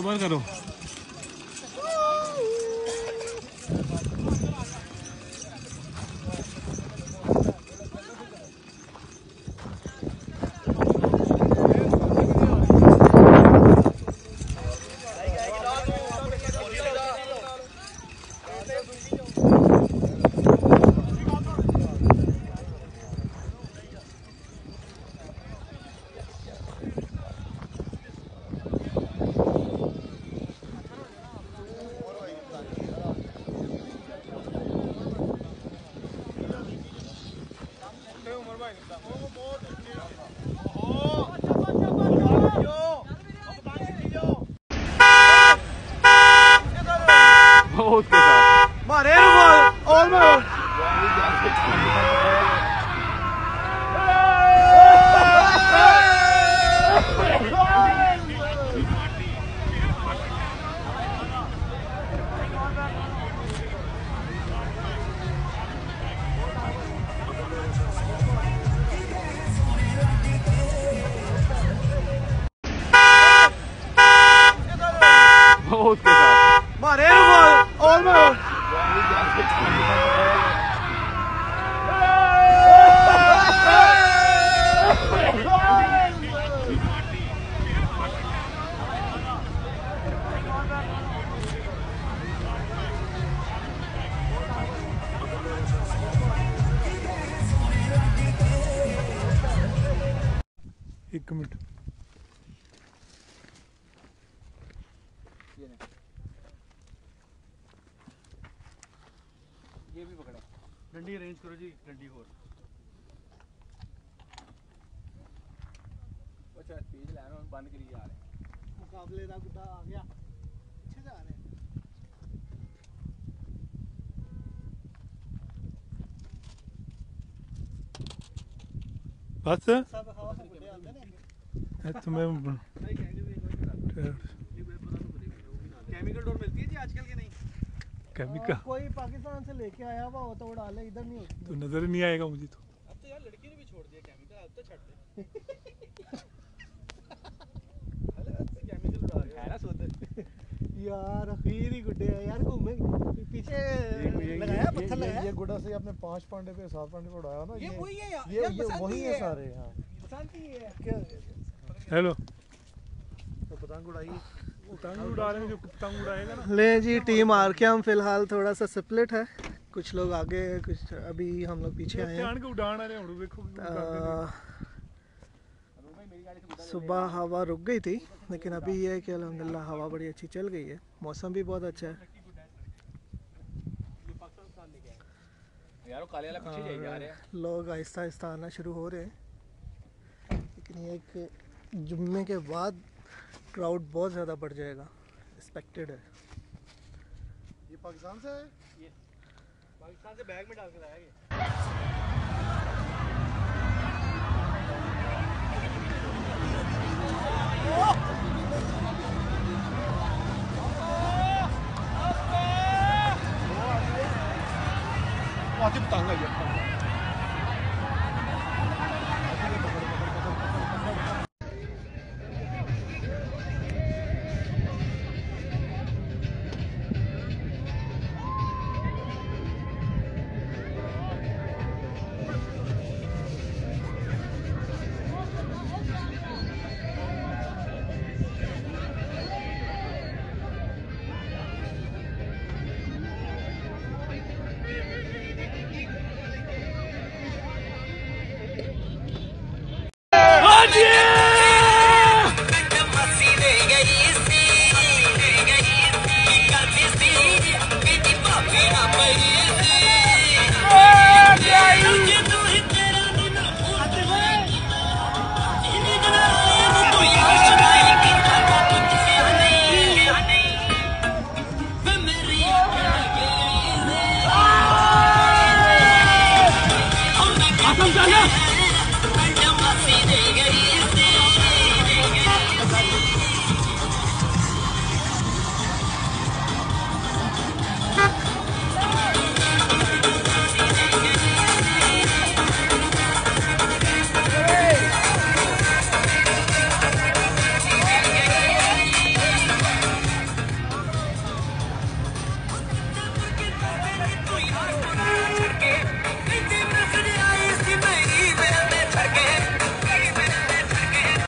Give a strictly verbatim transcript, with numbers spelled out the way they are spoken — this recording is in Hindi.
बराबर करो। उसके साथ मारे ऑलमोस्ट उसके साथ मारे ऑलमोस्ट एक मिनट ये भी पकड़े डंडी अरेंज करो जी डंडी और अच्छा तेज लाइन में बंद करिए आ रहे मुकाबले का गुड्डा आ गया अच्छे जा रहे बस सब हवा से गुड्डे आते ने तुम्हें केमिकल डोर मिलती है जी आजकल के नहीं केमिकल कोई पाकिस्तान से लेके आया हुआ हो तो उड़ा ले इधर नहीं होती तो नजर नहीं आएगा मुझे तो अब तो यार लड़की ने भी छोड़ दिया केमिकल अब तो छोड़ दे अरे अब से केमिकल उड़ा गया है ना सोते यार अखीर ही गुड्डे है यार घूमे पीछे लगाया पत्थर लगाया ये गुड्डा से आपने पांच पांडे पे सात पांडे को उड़ाया ना ये वही है यार ये ये वही है सारे हां बसंत ही है क्या हेलो तो पतंग उड़ाई पतंग उड़ा रहे हैं जो पतंग उड़ाएगा ना ले जी टीम आर के हम फिलहाल थोड़ा सा स्प्लिट है कुछ लोग आगे कुछ अभी हम लोग पीछे आए हैं उड़ान रहे हैं देखो सुबह हवा रुक गई थी लेकिन अभी ये है कि अल्हम्दुलिल्लाह हवा बड़ी अच्छी चल गई है मौसम भी बहुत अच्छा है लोग आहिस्ता आहिस्ता आना शुरू हो रहे हैं लेकिन ये एक जुम्मे के बाद क्राउड बहुत ज़्यादा बढ़ जाएगा एक्सपेक्टेड है ये पाकिस्तान से है ये पाकिस्तान से बैग में डाल के लाया ये पतंग है